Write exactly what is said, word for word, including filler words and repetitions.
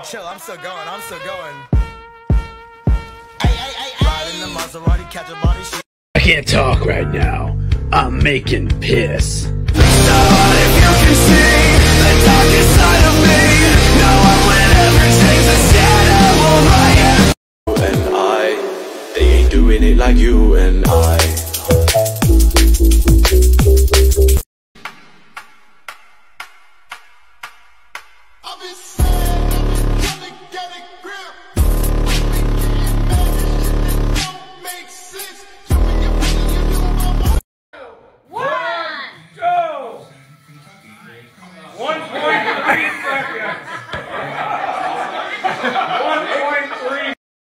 chill, I'm still going, I'm still going. Ay, ay, ay, ay. Riding the Maserati, catch a body shit. I can't talk right now. I'm making piss. So what if you can see the darkest side of me? No one will ever change the shadow of my head. And I, they ain't doing it like you and I.